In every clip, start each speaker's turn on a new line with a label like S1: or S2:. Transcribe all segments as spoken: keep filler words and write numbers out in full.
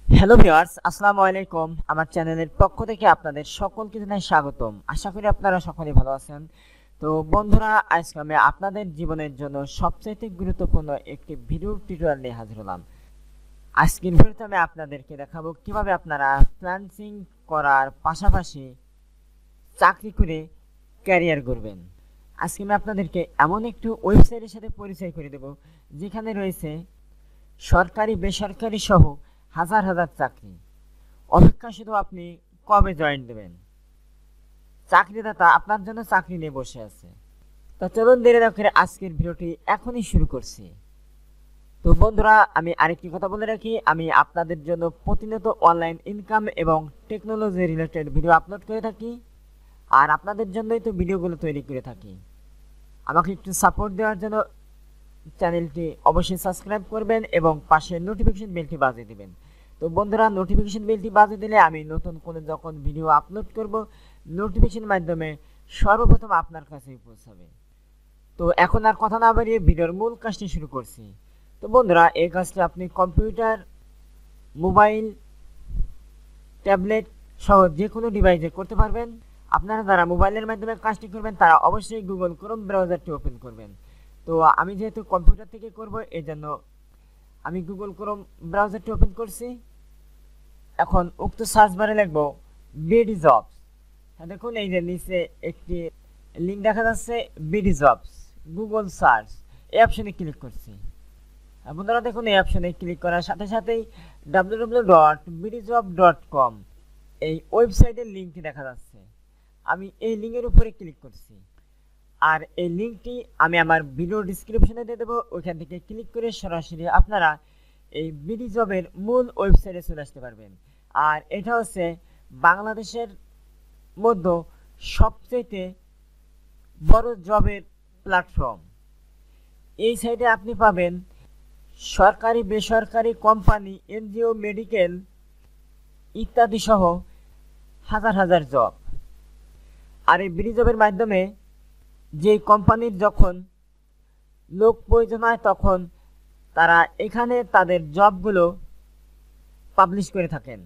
S1: Hello viewers, আসসালামু আলাইকুম। আমার চ্যানেলের পক্ষ থেকে আপনাদের সকলকে জানাই স্বাগতম। আশা করি আপনারা সকলেই ভালো আছেন। তো বন্ধুরা, আজকে আমি আপনাদের জীবনের জন্য সবচাইতে গুরুত্বপূর্ণ একটি ভিডিও টিউটোরিয়াল নিয়ে হাজির হলাম। আজকের ভিডিওতে আমি আপনাদেরকে দেখাবো কিভাবে আপনারা ফ্রিল্যান্সিং করার পাশাপাশি চাকরি করে ক্যারিয়ার গড়বেন। আজকে আমি আপনাদেরকে এমন একটি ওয়েবসাইটের সাথে পরিচয় করে দেব যেখানে রয়েছে সরকারি বেসরকারি সহ হাজার হাজার চাকরি। অপেক্ষা শুধু আপনি কবে জয়েন দেবেন। চাকরিদাতা আপনার জন্য চাকরি নিয়ে বসে আছে। তো চলুন দেরি না করে আজকের ভিডিওটি এখনই শুরু করছি। তো বন্ধুরা, আমি আরেকটি কথা বলে রাখি, আমি আপনাদের জন্য প্রতিনিয়ত অনলাইন ইনকাম এবং টেকনোলজি রিলেটেড ভিডিও আপলোড করে থাকি, আর আপনাদের জন্যই তো ভিডিওগুলো তৈরি করে থাকি। আমাকে একটু সাপোর্ট দেওয়ার জন্য চ্যানেলটি অবশ্যই সাবস্ক্রাইব করবেন এবং পাশে নোটিফিকেশন বেলটি বাজিয়ে দিবেন। তো বন্ধুরা, নোটিফিকেশন বেলটি বাজিয়ে দিলে আমি নতুন কোনো যখন ভিডিও আপলোড করব, নোটিফিকেশনের মাধ্যমে সর্বপ্রথম আপনার কাছে পৌঁছাবে। তো এখন আর কথা না বাড়িয়ে ভিডিওর মূল কাজটি শুরু করছি। তো বন্ধুরা, এই কাজটি আপনি কম্পিউটার, মোবাইল, ট্যাবলেট সহ যে কোনো ডিভাইসে করতে পারবেন। আপনারা যারা মোবাইলের মাধ্যমে কাজটি করবেন তারা অবশ্যই গুগল ক্রোম ব্রাউজারটি ওপেন করবেন। তো আমি যেহেতু কম্পিউটার থেকে করব, এই জন্য আমি গুগল ক্রোম ব্রাউজারটি ওপেন করছি। এখন উক্ত সার্চ বারে লিখব বিডিজবস। হ্যাঁ, দেখুন এই যে নিচে একটি লিঙ্ক দেখা যাচ্ছে, বিডিজবস গুগল সার্চ। এই অপশনে ক্লিক করছি। বন্ধুরা দেখুন, এই অপশনে ক্লিক করার সাথে সাথেই W W W dot bdjobs dot com এই ওয়েবসাইটের লিঙ্কটি দেখা যাচ্ছে। আমি এই লিঙ্কের উপরে ক্লিক করছি, আর এই লিঙ্কটি আমি আমার ভিডিও ডিসক্রিপশনে দিয়ে দেবো। ওইখান থেকে ক্লিক করে সরাসরি আপনারা এই বিডিজবের মূল ওয়েবসাইটে চলে আসতে পারবেন। আর এটা হচ্ছে বাংলাদেশের মধ্যে সবচেয়ে বড় জবের প্ল্যাটফর্ম। এই সাইটে আপনি পাবেন সরকারি বেসরকারি কোম্পানি, এনজিও, মেডিকেল ইত্যাদি সহ হাজার হাজার জব। আর এই বিডিজবের মাধ্যমে যে কোম্পানির যখন লোক প্রয়োজন হয় তখন তারা এখানে তাদের জবগুলো পাবলিশ করে থাকেন।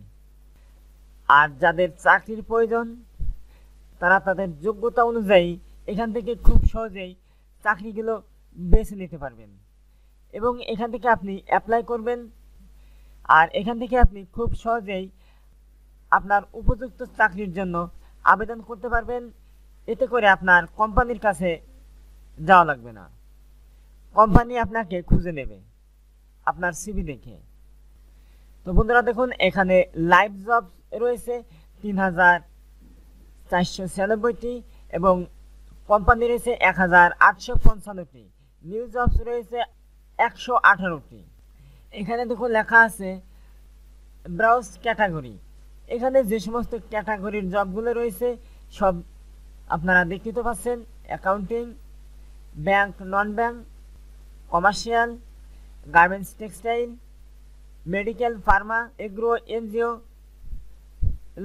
S1: আর যাদের চাকরির প্রয়োজন তারা তাদের যোগ্যতা অনুযায়ী এখান থেকে খুব সহজেই চাকরিগুলো বেছে নিতে পারবেন এবং এখান থেকে আপনি অ্যাপ্লাই করবেন। আর এখান থেকে আপনি খুব সহজেই আপনার উপযুক্ত চাকরির জন্য আবেদন করতে পারবেন। এতে করে আপনার কোম্পানির কাছে যাওয়া লাগবে না, কোম্পানি আপনাকে খুঁজে নেবে আপনার সিভি দেখে। তো বন্ধুরা দেখুন, এখানে লাইভ জব রয়েছে তিন হাজার চারশো ছিয়ানব্বইটি এবং কোম্পানি রয়েছে এক হাজার আটশো পঞ্চান্নটি। নিউ জবস রয়েছে একশো আঠারোটি। এখানে দেখুন লেখা আছে ব্রাউজ ক্যাটাগরি। এখানে যে সমস্ত ক্যাটাগরির জবগুলো রয়েছে সব আপনারা দেখতে পাচ্ছেন। Accounting, bank, non bank, commercial, garments, textile, medical, pharma, agro, NGO, law.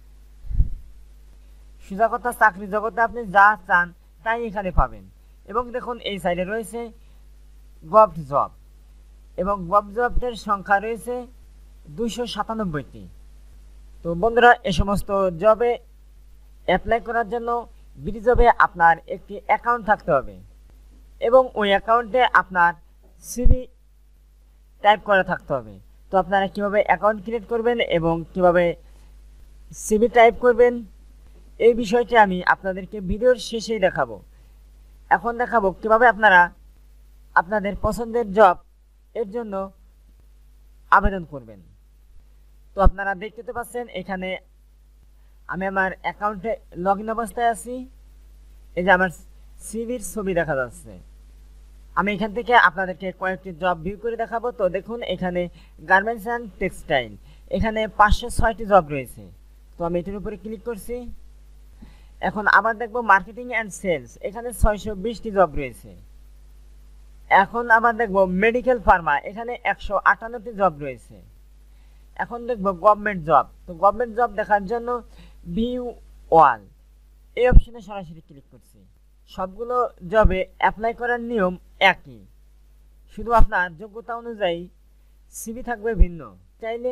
S1: সোজা কথা, চাকরি জগতে আপনি যা চান তাই এখানে পাবেন। এবং দেখুন এই সাইডে রয়েছে গভ জব এবং গভ জবের সংখ্যা রয়েছে দুইশো সাতানব্বইটি। তো বন্ধুরা, এ সমস্ত জবে অ্যাপ্লাই করার জন্য বিডিজবে আপনার একটি অ্যাকাউন্ট থাকতে হবে এবং ওই অ্যাকাউন্টে আপনার সিভি টাইপ করা থাকতে হবে। তো আপনারা কিভাবে অ্যাকাউন্ট ক্রিয়েট করবেন এবং কিভাবে সিভি টাইপ করবেন এই বিষয়টি আমি আপনাদেরকে ভিডিওর শেষেই দেখাবো। এখন দেখাবো কিভাবে আপনারা আপনাদের পছন্দের জব এর জন্য আবেদন করবেন। তো আপনারা দেখতে পাচ্ছেন এখানে আমি আমার অ্যাকাউন্টে লগ ইন অবস্থায় আছি। এই যে আমার সিভির ছবি দেখা যাচ্ছে। আমি এখান থেকে আপনাদেরকে কয়েকটি জব ভিউ করে দেখাবো। তো দেখুন, এখানে গার্মেন্টস অ্যান্ড টেক্সটাইল, এখানে পাঁচশো ছয়টি জব রয়েছে। তো আমি এটির উপরে ক্লিক করছি। এখন আবার দেখবো মার্কেটিং অ্যান্ড সেলস, এখানে ছয়শো বিশটি জব রয়েছে। এখন আবার দেখবো মেডিকেল ফার্মা, এখানে একশো আটান্নটি জব রয়েছে। এখন দেখবো গভর্নমেন্ট জব। তো গভর্নমেন্ট জব দেখার জন্য ভিউ ওয়াল এই অপশনে সরাসরি ক্লিক করছি। সবগুলো জবে অ্যাপ্লাই করার নিয়ম একই, শুধু আপনার যোগ্যতা অনুযায়ী সিভি থাকবে ভিন্ন। চাইলে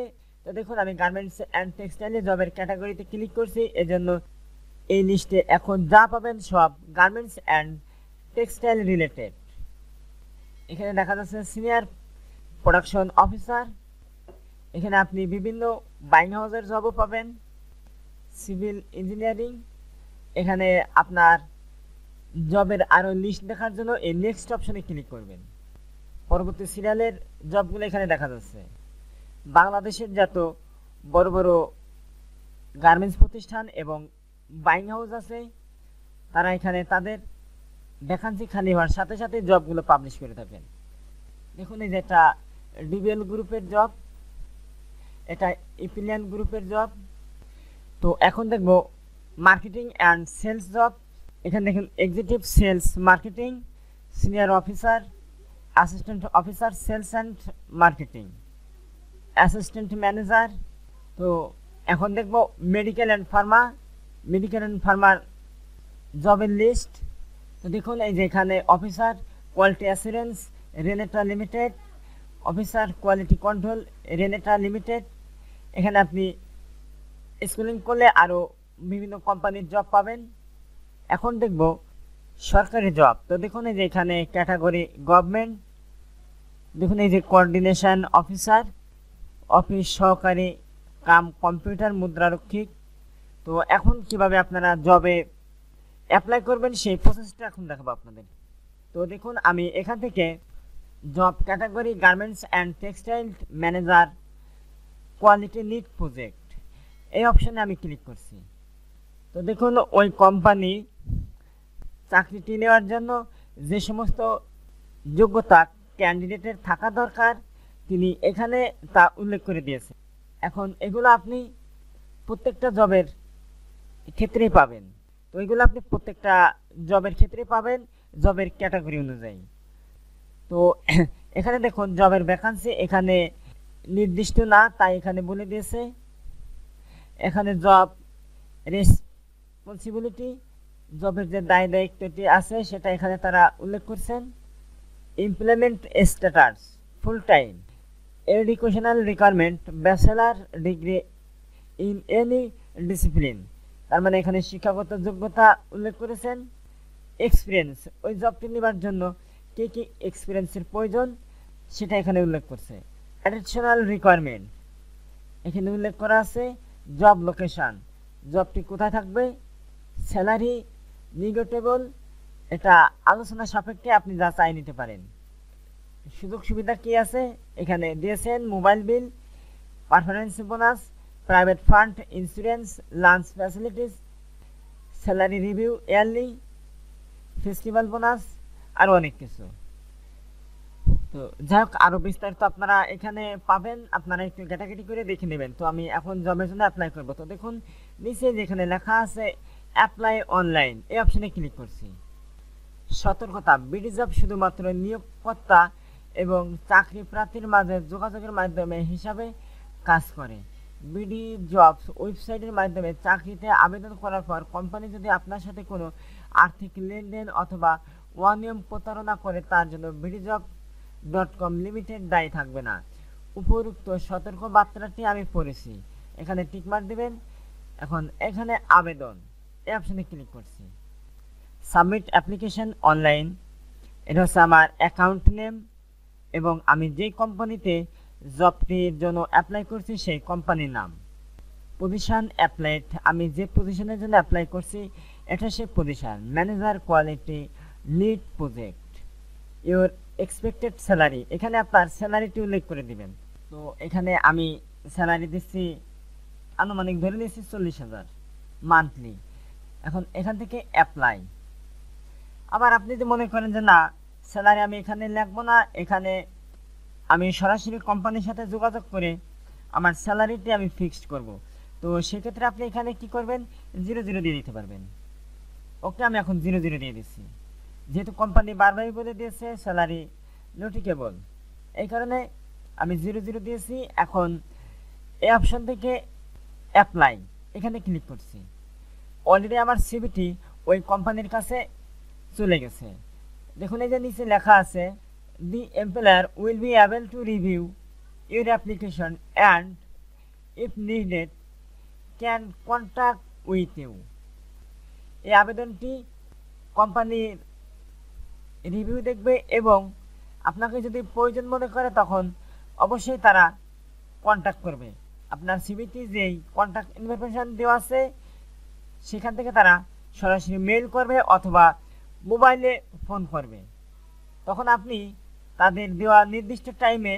S1: তো দেখুন আমি গার্মেন্টস অ্যান্ড টেক্সটাইলে জবের ক্যাটাগরিতে ক্লিক করছি, এজন্য এই লিস্টে এখন যা পাবেন সব গার্মেন্টস অ্যান্ড টেক্সটাইল রিলেটেড। এখানে দেখা যাচ্ছে সিনিয়র প্রোডাকশন অফিসার, এখানে আপনি বিভিন্ন বাইং হাউসের জবও পাবেন, সিভিল ইঞ্জিনিয়ারিং। এখানে আপনার জবের আরও লিস্ট দেখার জন্য এই নেক্সট অপশনে ক্লিক করবেন। পরবর্তী সিরিয়ালের জবগুলো এখানে দেখা যাচ্ছে। বাংলাদেশের যত বড় বড় গার্মেন্টস প্রতিষ্ঠান এবং বাইং হাউস আছে তারা এখানে তাদের ভ্যাকান্সি খালি হওয়ার সাথে সাথে জবগুলো পাবলিশ করে থাকেন। দেখুন এই যে এটা ডিবিএল গ্রুপের জব, এটা ইপিলিয়ান গ্রুপের জব। তো এখন দেখব মার্কেটিং অ্যান্ড সেলস জব। এখানে দেখুন executive sales marketing, senior officer, assistant officer sales and marketing, assistant manager. তো এখন দেখব medical and pharma, medical and ফার্মার জবের লিস্ট। তো দেখুন এই যে এখানে officer quality assurance Renata limited, officer quality control Renata limited. এখানে আপনি স্কুলিং করলে আরও বিভিন্ন কোম্পানির জব পাবেন। এখন দেখব সরকারি জব। তো দেখুন এই যে এখানে ক্যাটাগরি গভর্নমেন্ট, দেখুন এই যে কোঅর্ডিনেশন অফিসার, অফিস সহকারী কাম কম্পিউটার মুদ্রারক্ষিক। তো এখন কিভাবে আপনারা জবে অ্যাপ্লাই করবেন সেই প্রসেসটা এখন দেখাবো আপনাদের। তো দেখুন আমি এখান থেকে job category garments and textile manager quality lead project এই অপশানে আমি ক্লিক করছি। তো দেখুন ওই কোম্পানি চাকরিটি নেওয়ার জন্য যে সমস্ত যোগ্যতা ক্যান্ডিডেটের থাকা দরকার তিনি এখানে তা উল্লেখ করে দিয়েছে। এখন এগুলো আপনি প্রত্যেকটা জবের ক্ষেত্রেই পাবেন। তো এগুলো আপনি প্রত্যেকটা জবের ক্ষেত্রে পাবেন জবের ক্যাটাগরি অনুযায়ী। তো এখানে দেখুন জবের ভ্যাকান্সি এখানে নির্দিষ্ট না, তাই এখানে বলে দিয়েছে। এখানে জব রেসপন্সিবিলিটি, জবের যে দায় দায়িত্বটি আছে সেটা এখানে তারা উল্লেখ করছেন। Employment status full time, educational requirement bachelor degree in any discipline, তার মানে এখানে শিক্ষাগত যোগ্যতা উল্লেখ করেছেন। এক্সপিরিয়েন্স, ওই জবটি নেবার জন্য কী কী এক্সপিরিয়েন্সের প্রয়োজন সেটা এখানে উল্লেখ করছে। অ্যাডিশনাল রিকোয়ারমেন্ট এখানে উল্লেখ করা আছে। জব লোকেশান, জবটি কোথায় থাকবে। স্যালারি নিগোটেবল, এটা আলোচনা সাপেক্ষে আপনি যা চাই নিতে পারেন। সুযোগ সুবিধা কি আছে এখানে দিয়েছেন। Mobile bill, performance bonus, private fund, insurance, lunch facilities, salary review yearly, festival bonus, আরও অনেক কিছু। তো যাই হোক আরও বিস্তারিত আপনারা এখানে পাবেন, আপনারা একটু ঘেটাঘেটি করে দেখে নেবেন। তো আমি এখন জবের জন্য অ্যাপ্লাই করব। তো দেখুন নিচে যেখানে লেখা আছে অ্যাপ্লাই অনলাইন এই অপশনে ক্লিক করছি। সতর্কতা, বিডিজব শুধুমাত্র নিয়োগকর্তা এবং চাকরি প্রার্থীর মাঝে যোগাযোগের মাধ্যমে হিসাবে কাজ করে। বিডিজবস ওয়েবসাইটের মাধ্যমে চাকরিতে আবেদন করার পর কোম্পানি যদি আপনার সাথে কোনো আর্থিক লেনদেন অথবা অনিয়ম প্রতারণা করে তার জন্য বিডিজব ডট কম লিমিটেড দায়ী থাকবে না। উপরোক্ত সতর্ক বার্তাটি আমি পড়েছি, এখানে টিকমার্ক দেবেন। এখন এখানে আবেদন এই অপশনে ক্লিক করছি। সাবমিট অ্যাপ্লিকেশন অনলাইন, এটা হচ্ছে আমার অ্যাকাউন্ট নেম এবং আমি যেই কোম্পানিতে জবটির জন্য অ্যাপ্লাই করছি সেই কোম্পানির নাম। পজিশন অ্যাপ্লাইড, আমি যে পজিশনের জন্য অ্যাপ্লাই করছি এটা সেই position, manager quality lead project. Your expected salary, এখানে আপনার স্যালারিটি উল্লেখ করে দিবেন। তো এখানে আমি স্যালারি দিচ্ছি আনুমানিক ধরে নিচ্ছি চল্লিশ হাজার মান্থলি। এখন এখান থেকে অ্যাপ্লাই। আবার আপনি যদি মনে করেন যে না স্যালারি আমি এখানে লিখবো না, এখানে আমি সরাসরি কোম্পানির সাথে যোগাযোগ করে আমার স্যালারিটি আমি ফিক্সড করব, তো সেক্ষেত্রে আপনি এখানে কি করবেন জিরো জিরো দিয়ে দিতে পারবেন। ওকে আমি এখন জিরো জিরো দিয়ে দিচ্ছি, যেহেতু কোম্পানি বারবারই বলে দিয়েছে স্যালারি নোটিকেবল, এই কারণে আমি জিরো জিরো দিয়েছি। এখন এই অপশন থেকে অ্যাপ্লাই এখানে ক্লিক করছি। অলরেডি আমার সিভিটি ওই কোম্পানির কাছে চলে গেছে। দেখুন এই যে নিচে লেখা আছে the employer will be able to review your application and if needed can contact with you. এই আবেদনটি কোম্পানির রিভিউ দেখবে এবং আপনাকে যদি প্রয়োজন মনে করে তখন অবশ্যই তারা কন্ট্যাক্ট করবে। আপনার সিভিতে যেই কন্ট্যাক্ট ইনফরমেশন দেওয়া আছে সেখান থেকে তারা সরাসরি মেইল করবে অথবা মোবাইলে ফোন করবে। তখন আপনি তাদের দেওয়া নির্দিষ্ট টাইমে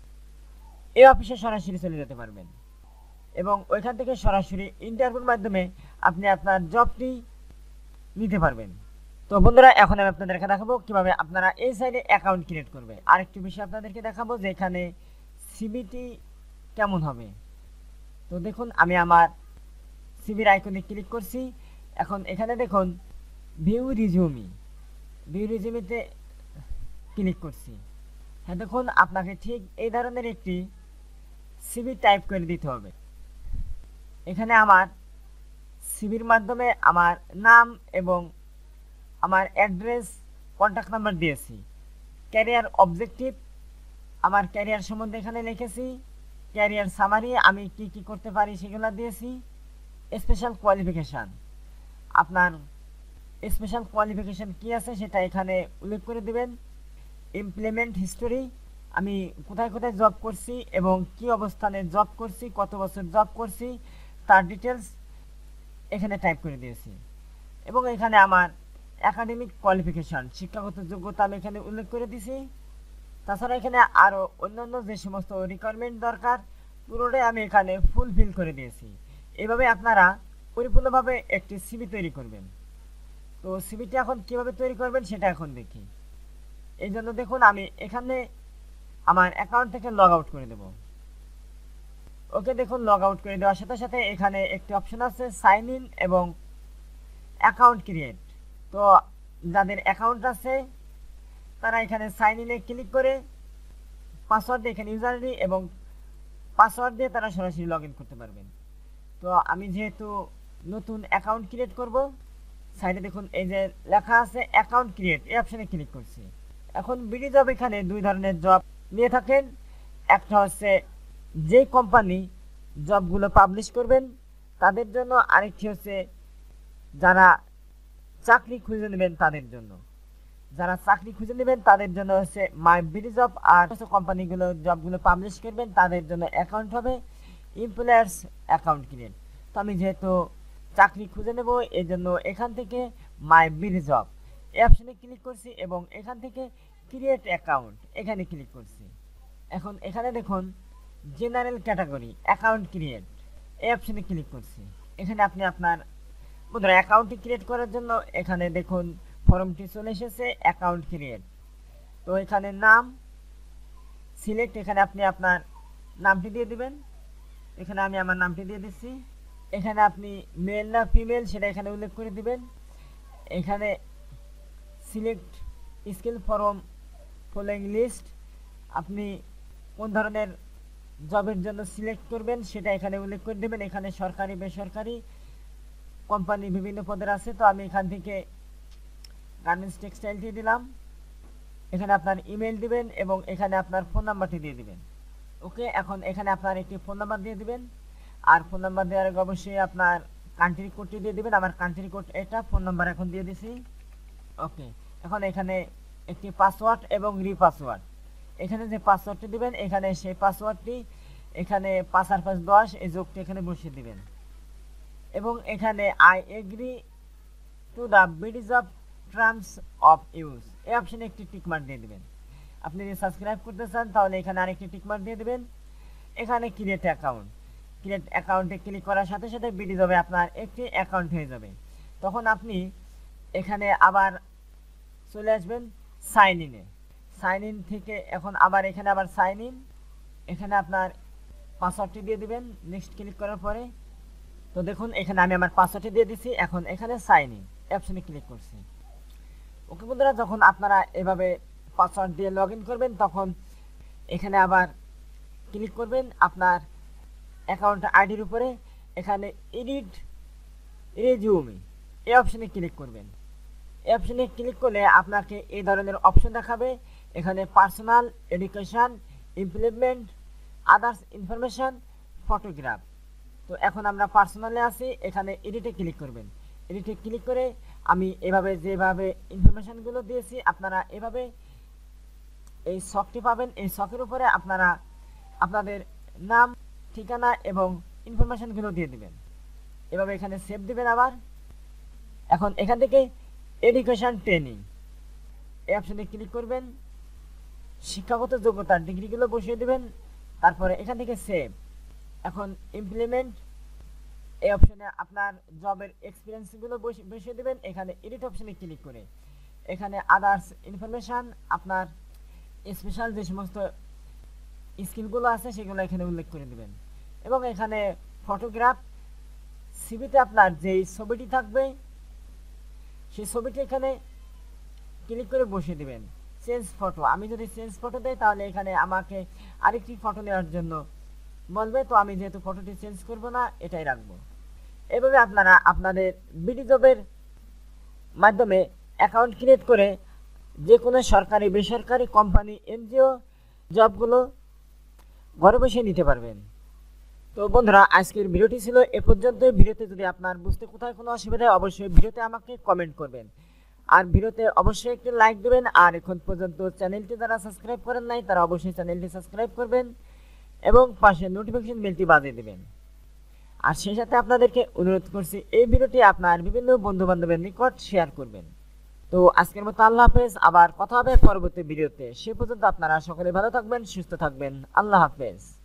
S1: এই অফিসে সরাসরি চলে যেতে পারবেন এবং ওইখান থেকে সরাসরি ইন্টারভিউর মাধ্যমে আপনি আপনার জবটি নিতে পারবেন। তো বন্ধুরা, এখন আমি আপনাদেরকে দেখাবো কিভাবে আপনারা এই সাইডে অ্যাকাউন্ট ক্রিয়েট করবে। আরেকটি বিষয় আপনাদেরকে দেখাবো যে এখানে সিভিটি কেমন হবে। তো দেখুন, আমি আমার সিভির আইকনে ক্লিক করছি। এখন এখানে দেখুন ভিউ রিজিউমি, ভিউ রিজিউমিতে ক্লিক করছি। হ্যাঁ, দেখুন আপনাকে ঠিক এই ধরনের একটি সিভি টাইপ করে দিতে হবে। এখানে আমার সিভির মাধ্যমে আমার নাম এবং আমার অ্যাড্রেস, কন্ট্যাক্ট নাম্বার দিয়েছি। ক্যারিয়ার অবজেক্টিভ, আমার ক্যারিয়ার সম্বন্ধে এখানে লিখেছি। ক্যারিয়ার সামারি, আমি কি কি করতে পারি সেগুলো দিয়েছি। স্পেশাল কোয়ালিফিকেশান, আপনার স্পেশাল কোয়ালিফিকেশান কি আছে সেটা এখানে উল্লেখ করে দিবেন। এমপ্লয়মেন্ট হিস্টোরি, আমি কোথায় কোথায় জব করছি এবং কি অবস্থানে জব করছি, কত বছর জব করছি তার ডিটেলস এখানে টাইপ করে দিয়েছি। এবং এখানে আমার একাডেমিক কোয়ালিফিকেশান, শিক্ষাগত যোগ্যতা আমি এখানে উল্লেখ করে দিছি। তাছাড়া এখানে আরও অন্যান্য যে সমস্ত রিকোয়ারমেন্ট দরকার পুরোটাই আমি এখানে ফুলফিল করে দিয়েছি। এইভাবে আপনারা পরিপূর্ণভাবে একটি সিভি তৈরি করবেন। তো সিভিটি এখন কিভাবে তৈরি করবেন সেটা এখন দেখি। এই জন্য দেখুন আমি এখানে আমার অ্যাকাউন্ট থেকে লগ আউট করে দেব। ওকে, দেখুন লগ আউট করে দেওয়ার সাথে সাথে এখানে একটি অপশন আছে সাইন ইন এবং অ্যাকাউন্ট ক্রিয়েট। তো যাদের অ্যাকাউন্ট আছে তারা এখানে সাইন ইনে ক্লিক করে পাসওয়ার্ড দিয়ে এখানে ইউজার আইডি এবং পাসওয়ার্ড দিয়ে তারা সরাসরি লগ ইন করতে পারবেন। তো আমি যেহেতু নতুন অ্যাকাউন্ট ক্রিয়েট করব, সাইডে দেখুন এই যে লেখা আছে অ্যাকাউন্ট ক্রিয়েট, এই অপশানে ক্লিক করছি। এখন বিডি জব এখানে দুই ধরনের জব নিয়ে থাকেন। একটা হচ্ছে যে কোম্পানি জবগুলো পাবলিশ করবেন তাদের জন্য, আরেকটি হচ্ছে যারা চাকরি খুঁজে নেবেন তাদের জন্য। যারা চাকরি খুঁজে নেবেন তাদের জন্য হচ্ছে মাই বিডি জব, আর কোম্পানিগুলো জবগুলো পাবলিশ করবেন তাদের জন্য অ্যাকাউন্ট হবে এমপ্লয়ার্স অ্যাকাউন্ট ক্রিয়েট। তো আমি যেহেতু চাকরি খুঁজে নেব এই জন্য এখান থেকে মাই বিডি জব এই অপশানে ক্লিক করছি এবং এখান থেকে ক্রিয়েট অ্যাকাউন্ট এখানে ক্লিক করছি। এখন এখানে দেখুন জেনারেল ক্যাটাগরি অ্যাকাউন্ট ক্রিয়েট এই অপশানে ক্লিক করছি। এখানে আপনি আপনার বন্ধুরা অ্যাকাউন্টটি ক্রিয়েট করার জন্য এখানে দেখুন ফর্মটি চলে এসেছে অ্যাকাউন্ট ক্রিয়েট। তো এখানে নাম সিলেক্ট, এখানে আপনি আপনার নামটি দিয়ে দিবেন। এখানে আমি আমার নামটি দিয়ে দিচ্ছি। এখানে আপনি মেল না ফিমেল সেটা এখানে উল্লেখ করে দিবেন। এখানে select skill from following list, আপনি কোন ধরনের জবের জন্য সিলেক্ট করবেন সেটা এখানে উল্লেখ করে দেবেন। এখানে সরকারি বেসরকারি কোম্পানি বিভিন্ন পদের আছে। তো আমি এখান থেকে গার্মেন্টস টেক্সটাইলটি দিলাম। এখানে আপনার ইমেল দিবেন এবং এখানে আপনার ফোন নাম্বারটি দিয়ে দিবেন। ওকে, এখন এখানে আপনার একটি ফোন নাম্বার দিয়ে দিবেন আর ফোন নাম্বার দেওয়ার আগে অবশ্যই আপনার কান্ট্রি কোডটি দিয়ে দিবেন। আমার কান্ট্রি কোড এটা, ফোন নাম্বার এখন দিয়ে দিছি। ওকে, এখন এখানে একটি পাসওয়ার্ড এবং রিপাসওয়ার্ড, এখানে যে পাসওয়ার্ডটি দিবেন এখানে সেই পাসওয়ার্ডটি এখানে পাঁচ আর পাঁচ দশ এই যোগটি এখানে বসিয়ে দিবেন এবং এখানে I agree to the BD job terms of use এই অপশানে একটি টিকমার্ক দিয়ে দিবেন। আপনি যদি সাবস্ক্রাইব করতে চান তাহলে এখানে আরেকটি টিকমার্ক দিয়ে দিবেন। এখানে ক্রিয়েট অ্যাকাউন্ট, ক্রিয়েট অ্যাকাউন্টে ক্লিক করার সাথে সাথে বিডি জবে আপনার একটি অ্যাকাউন্ট হয়ে যাবে। তখন আপনি এখানে আবার চলে আসবেন সাইন ইনে। সাইন ইন থেকে এখন আবার এখানে আবার সাইন ইন, এখানে আপনার পাসওয়ার্ডটি দিয়ে দিবেন নেক্সট ক্লিক করার পরে। তো দেখুন এখানে আমি আমার পাসওয়ার্ডটি দিয়ে দিচ্ছি। এখন এখানে সাইন ইন অপশনে ক্লিক করছি। ওকে বন্ধুরা, যখন আপনারা এভাবে পাসওয়ার্ড দিয়ে লগ ইন করবেন তখন এখানে আবার ক্লিক করবেন আপনার অ্যাকাউন্ট আইডির উপরে। এখানে এডিট রেজিউমি এই অপশনে ক্লিক করবেন। এই অপশনে ক্লিক করলে আপনাকে এই ধরনের অপশন দেখাবে। এখানে personal, education, employment, others information, photograph. তো এখন আমরা পার্সোনালে আছি, এখানে এডিটে ক্লিক করবেন। এডিটে ক্লিক করে আমি এভাবে যেভাবে ইনফরমেশনগুলো দিয়েছি আপনারা এভাবে এই ছকটি পাবেন। এই ছকের উপরে আপনারা আপনাদের নাম, ঠিকানা এবং ইনফরমেশনগুলো দিয়ে দিবেন। এভাবে এখানে সেভ দিবেন। আবার এখন এখান থেকে এডুকেশন ট্রেনিং এই অপশনে ক্লিক করবেন। শিক্ষাগত যোগ্যতার ডিগ্রিগুলো বসিয়ে দিবেন। তারপরে এখান থেকে সেভ। এখন ইমপ্লিমেন্ট এই অপশনে আপনার জবের এক্সপিরিয়েন্সগুলো বসিয়ে দিবেন। এখানে এডিট অপশনে ক্লিক করে এখানে আদার্স ইনফরমেশান, আপনার স্পেশাল যে সমস্ত স্কিলগুলো আছে সেগুলো এখানে উল্লেখ করে দিবেন। এবং এখানে ফটোগ্রাফ, সিভিতে আপনার যেই ছবিটি থাকবে সেই ছবিটি এখানে ক্লিক করে বসিয়ে দিবেন। চেঞ্জ ফটো, আমি যদি চেঞ্জ ফটো দেই তাহলে এখানে আমাকে আরেকটি ফটো নেওয়ার জন্য বলবে। তো আমি যেহেতু ফটোটি চেঞ্জ করব না, এটাই রাখবো। এভাবে আপনারা আপনাদের বিডিজবের মাধ্যমে অ্যাকাউন্ট ক্রিয়েট করে যে কোনো সরকারি, বেসরকারি কোম্পানি, এনজিও জবগুলো ঘরে বসে নিতে পারবেন। তো বন্ধুরা, আজকের ভিডিওটি ছিল এ পর্যন্ত। ভিডিওতে যদি আপনার বুঝতে কোথায় কোনো অসুবিধা হয় অবশ্যই ভিডিওতে আমাকে কমেন্ট করবেন। আর ভিডিওতে অবশ্যই একটি লাইক দেবেন। আর এখন পর্যন্ত চ্যানেলটি যারা সাবস্ক্রাইব করেন নাই তারা অবশ্যই চ্যানেলটি সাবস্ক্রাইব করবেন এবং পাশে নোটিফিকেশন বেলটি বাজিয়ে দেবেন। আর সেই সাথে আপনাদেরকে অনুরোধ করছি এই ভিডিওটি আপনার বিভিন্ন বন্ধু বান্ধবের নিকট শেয়ার করবেন। তো আজকের মতো আল্লাহ হাফেজ। আবার কথা হবে পরবর্তী ভিডিওতে। সে পর্যন্ত আপনারা সকলে ভালো থাকবেন, সুস্থ থাকবেন। আল্লাহ হাফেজ।